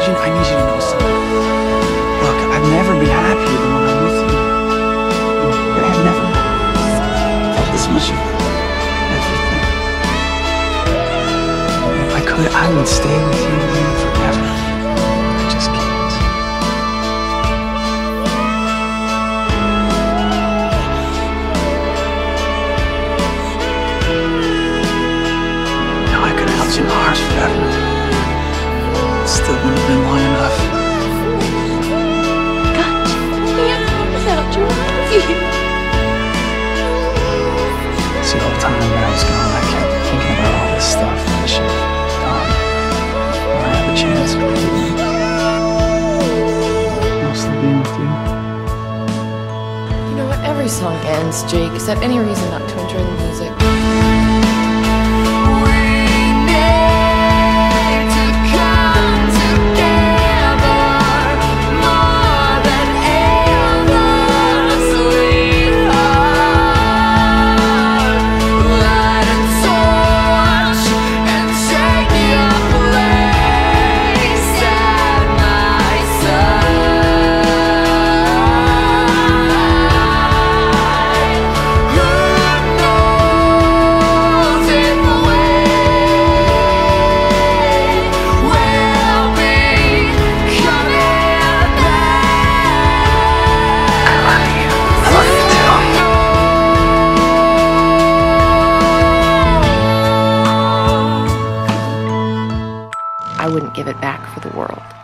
I need you to know something. Look, I've never been happier than when I'm with you. I've never felt this much of everything. If I could, I would stay with you forever. I just can't. Now I could have held you in my arms forever. It still wouldn't have been long enough. God, I can't live without you. I love you. See, the whole time that I was gone, I kept thinking about all this stuff that I should have done when I had the chance to really. Mostly being with you. You know what? Every song ends, Jake. Is that any reason not to enjoy the music? I wouldn't give it back for the world.